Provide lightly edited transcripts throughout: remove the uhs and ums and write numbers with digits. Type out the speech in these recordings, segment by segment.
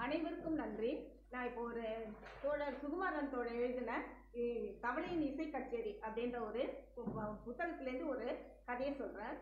அனைவருக்கும் நன்றி. நான் இப்போ ஒரு தோழர் சுகுமாரன் தோழர் எழுதின தவளையின் இசை கச்சேரி அப்படின்ற ஒரு புத்தகத்திலேருந்து ஒரு கதையை சொல்கிறேன்.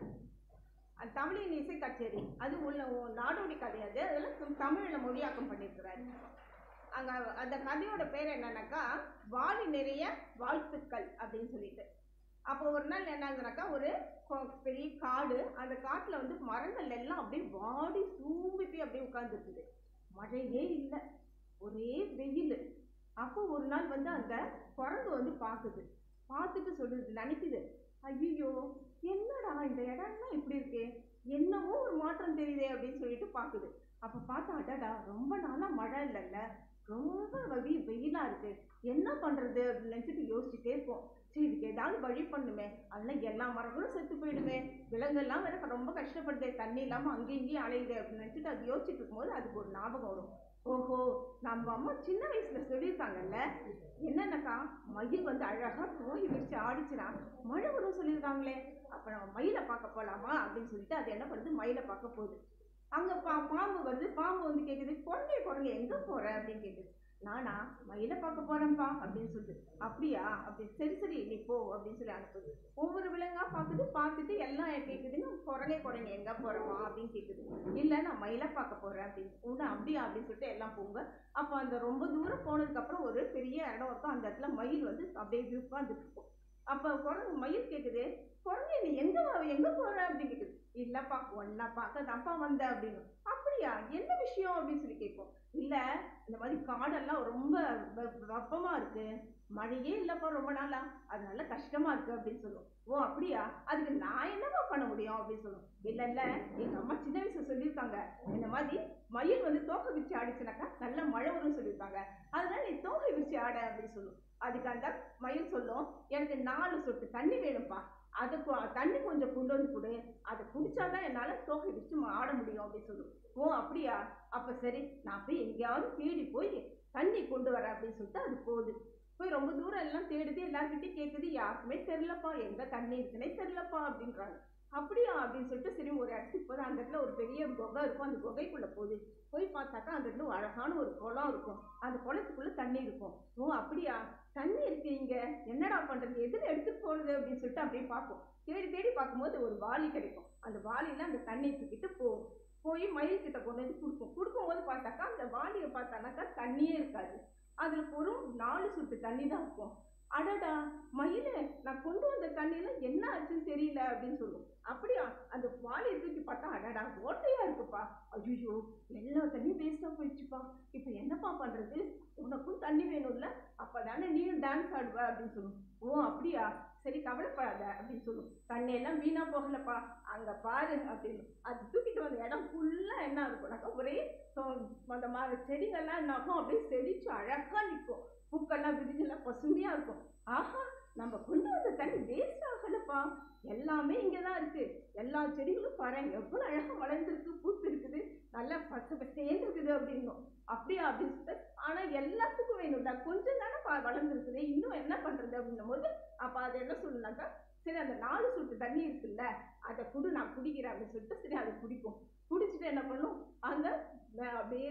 அந்த தவளையின் இசை கச்சேரி அது உள்ள நாடோடி கதை. அதில் தமிழில் மொழியாக்கம் பண்ணியிருக்கிறாரு. அங்கே அந்த கதையோட பேர் என்னன்னாக்கா வாலி நிறைய வாழ்த்துக்கள் அப்படின்னு சொல்லிட்டு. அப்போ ஒரு நாள் என்ன ஆகுதுனாக்கா ஒரு பெரிய காடு. அந்த காட்டில் வந்து மரங்கள் எல்லாம் அப்படியே வாடி சூம்பி போய் அப்படியே உட்கார்ந்துருக்குது. மழையே இல்லை, ஒரே வெயில். அப்போ ஒரு நாள் வந்து அந்த குரங்கு வந்து பார்த்துட்டு சொல்லுது, நினைக்குது, ஐயோ என்னடா இந்த இடம்லாம் இப்படி இருக்கே, என்னமோ ஒரு மாற்றம் தெரியுதே அப்படின்னு சொல்லிட்டு பார்க்குது. அப்போ பார்த்தா அடடா ரொம்ப நாளாக மழை இல்லைல்ல, ரொம்ப வெயிலாக இருக்கு, என்ன பண்ணுறது அப்படின்னு நினச்சிட்டு யோசிச்சுட்டே இருப்போம். சரி இதுக்கு ஏதாவது வழி பண்ணுமே, அதெல்லாம் எல்லா மரங்களும் செத்து போயிடுமே, விலங்கெல்லாம் வேற ரொம்ப கஷ்டப்படுது, தண்ணி இல்லாமல் அங்கேயும் இங்கேயும் அலையுது அப்படின்னு நினச்சிட்டு அது யோசிச்சுட்டு இருக்கும்போது அதுக்கு ஒரு ஞாபகம் வரும். ஓஹோ, நம்ம அம்மா சின்ன வயசுல சொல்லியிருக்காங்கல்ல, என்னன்னாக்கா மயில் வந்து அழகா தோகை விரிச்சு ஆடிச்சுனா மழை வரும் சொல்லியிருக்காங்களே, அப்ப நம்ம மயிலை பார்க்க போலாமா அப்படின்னு சொல்லிட்டு அது என்ன பண்ணுது, மயிலை பார்க்க போகுது. அங்க பாம்பு வருது. பாம்பு வந்து கேக்குது, குரங்கு எங்க போற அப்படின்னு கேக்குது. நானா மயிலை பார்க்க போறேன்ப்பா அப்படின்னு சொல்லுது. அப்படியா, அப்படி சரி நீ போ அப்படின்னு சொல்லி அனுப்புது. ஒவ்வொரு விலங்கா பார்த்துட்டு எல்லாம் கேக்குதுன்னு, குரங்கு எங்க போறோமா அப்படின்னு கேக்குது. இல்ல நான் மயிலை பார்க்க போறேன் அப்படின்னு. உன்ன அப்படியா அப்படின்னு சொல்லிட்டு எல்லாம் போங்க. அப்ப அந்த ரொம்ப தூரம் போனதுக்கு அப்புறம் ஒரு பெரிய இடம் இருக்கும். அந்த இடத்துல மயில் வந்து அப்படியே உட்கார்ந்துட்டு இருக்கும். அப்ப குரங்கு மயில் கேக்குது, குரங்கு நீ எங்க போற அப்படின்னு கேக்குது. இல்லப்பா ஒன்னா பார்க்க தான்ப்பா வந்த அப்படின்னு. அப்படியா, என்ன விஷயம் அப்படின்னு சொல்லி கேட்போம். இல்ல இந்த மாதிரி காடெல்லாம் ரொம்ப வெப்பமா இருக்கு, மழையே இல்லப்பா ரொம்ப நாளா, அதனால கஷ்டமா இருக்கு அப்படின்னு சொல்லுவோம். ஓ அப்படியா, அதுக்கு நான் என்னவா பண்ண முடியும் அப்படின்னு சொல்லுவோம். இல்ல எங்க அம்மா சின்ன வயசுல சொல்லியிருக்காங்க, இந்த மாதிரி மயில் வந்து தோகை விரிச்சு ஆடிச்சுனாக்கா நல்ல மழை வரும்னு சொல்லியிருக்காங்க, அதனால நீ தோகை விரிச்சு ஆட அப்படின்னு சொல்லுவோம். அதுக்கு அந்த மயில் சொல்லும், எனக்கு 4 சொட்டு தண்ணி வேணும்ப்பா, அது தண்ணி கொஞ்சம் கொண்டு வந்து கொடு, அதை குடிச்சாதான் என்னால தோகை விரிச்சு ஆட முடியும் அப்படின்னு சொல்லுவோம். ஓ அப்படியா, அப்ப சரி நான் போய் எங்கேயாவது தேடி போய் தண்ணி கொண்டு வரேன் அப்படின்னு சொல்லிட்டு அது போகுது. போய் ரொம்ப தூரம் எல்லாம் தேடுது, எல்லாருக்கிட்டையும் கேட்குது, யாருக்குமே தெரியலப்பா, எங்க தண்ணி இருக்குன்னே தெரியலப்பா அப்படின்றாங்க. அப்படியா அப்படின்னு சொல்லிட்டு சரி ஒரு இடத்துக்கு போது. அந்த இடத்துல ஒரு பெரிய குகை இருக்கும். அந்த குகைக்குள்ள போய் பார்த்தாக்கா அந்த இடத்துல அழகான ஒரு குளம் இருக்கும். அந்த குளத்துக்குள்ள தண்ணி இருக்கும். ஓ அப்படியா, தண்ணி இருக்கு இங்க, என்னடா பண்றது, எதுல எடுத்துட்டு போறது அப்படின்னு சொல்லிட்டு அப்படியே பார்ப்போம். தேடி பார்க்கும்போது ஒரு வாளி கிடைக்கும். அந்த வாளியில அந்த தண்ணி தூக்கிட்டு போய் மயில் கிட்ட கொண்டு வந்து கொடுக்கும்போது பார்த்தாக்கா அந்த வாளியை பார்த்தானாக்கா தண்ணியே இருக்காது. அதுல ஒரு 4 சொட்டு தண்ணி தான் இருக்கும். அடடா மயிலே, நான் கொண்டு வந்த தண்ணியில என்ன ஆச்சுன்னு தெரியல அப்படின்னு சொல்லுவோம். அப்படியா, அந்த வாளியை தூக்கி பார்த்தா அடடா ஓட்டையா இருக்குப்பா, ஐயோ எல்லா தண்ணியும் வேஸ்டா போயிடுச்சுப்பா, இப்ப என்னப்பா பண்றது, உனக்கும் தண்ணி வேணும்ல, அப்பதானே நீயும் டான்ஸ் ஆடுவ அப்படின்னு சொல்லுவோம். ஓ அப்படியா, சரி கவலைப்படாத அப்படின்னு சொல்லுவோம். தண்ணி எல்லாம் வீணா போகலப்பா, அங்க பாரு அப்படின்னு. அது தூக்கிட்டு வந்த இடம் ஃபுல்லா என்ன இருக்கும்னாக்கா ஒரே அந்த மாதிரி செடிகள்லாம் என்ன ஆகும், அப்படியே செடிச்சு அழகா நிற்கும். பூக்கெல்லாம் விரிஞ்செல்லாம் பசுமையா இருக்கும். ஆஹா, நம்ம கொண்டு வந்த தண்ணி வேஸ்ட் ஆகலப்பா, எல்லாமே இங்கதான் இருக்கு, எல்லா செடிகளும் பாருங்க எவ்வளவு அழகா வளர்ந்துருக்கு, பூத்து இருக்குது, நல்லா பச்சை பச்சேன்னு இருக்குது அப்படின்னும். அப்படியா அப்படின்னு சொல்லிட்டு, ஆனா எல்லாத்துக்கும் வேணும்டா, கொஞ்சம் தானே வளர்ந்துருக்குது, இன்னும் என்ன பண்றது அப்படின்னும் போது அப்ப அது என்ன சொல்லுனாக்கா, சரி அந்த 4 சொட்டு தண்ணி இருக்குல்ல, அதை குடு நான் குடிக்கிறேன் அப்படின்னு சொல்லிட்டு சரி அதை குடிக்கும். குடிச்சிட்டு என்ன பண்ணும், அங்க அப்படியே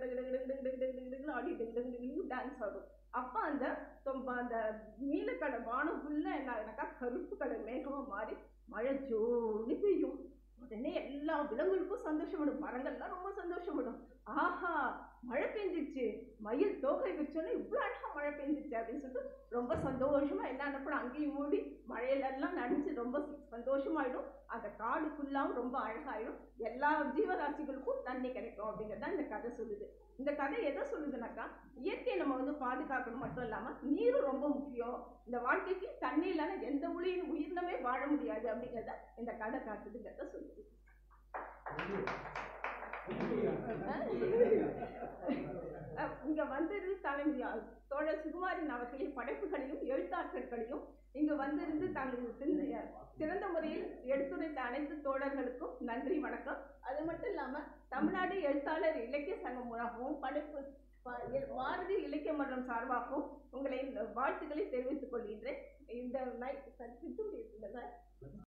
ஆடி டான்ஸ் ஆடும். அப்ப அந்த நீலக்கடல் வானம் ஃபுல்லா என்ன ஆகுனாக்கா கருப்பு கடல் மேகமா மாறி மழை ஜோனி பெய்யும். உடனே எல்லா விலங்குகளுக்கும் சந்தோஷப்படும், மரங்கள்லாம் ரொம்ப சந்தோஷப்படும். ஆஹா மழை பெஞ்சிச்சு, மயில் தோகை வச்சோன்னே இவ்வளவு அழகா மழை பெஞ்சிச்சு அப்படின்னு சொல்லிட்டு ரொம்ப சந்தோஷமா என்ன அனுப்பணும், அங்கேயும் மூடி மழையிலெல்லாம் நனைஞ்சு ரொம்ப சந்தோஷமாயிடும். அந்த காடு ஃபுல்லாவும் ரொம்ப அழகாயிடும், எல்லா ஜீவராசிகளுக்கும் தண்ணி கிடைக்கும் அப்படிங்கிறத இந்த கதை சொல்லுது. இந்த கதை எதை சொல்லுதுனாக்கா, இயற்கையை நம்ம வந்து பாதுகாக்கணும் மட்டும் இல்லாம நீரும் ரொம்ப முக்கியம், இந்த வாழ்க்கைக்கு தண்ணி இல்லாம எந்த உயிரினமே வாழ முடியாது அப்படிங்கிறத இந்த கதை காட்டுதுங்கிறத சொல்லுது. இங்க வந்திருந்து தலைமை தோழர் சுகுமாரின் அவர்களின் படைப்புகளையும் எழுத்தாற்றல்களையும் இங்கு வந்திருந்து தங்களுக்கு சிறந்த முறையில் எடுத்துரைத்த அனைத்து தோழர்களுக்கும் நன்றி வணக்கம். அது மட்டும் இல்லாம தமிழ்நாடு எழுத்தாளர் இலக்கிய சங்கம் மூலமாகவும் படைப்பு பாரதி இலக்கிய மன்றம் சார்பாகவும் உங்களை வாழ்த்துக்களை தெரிவித்துக் கொள்கின்றேன். இந்த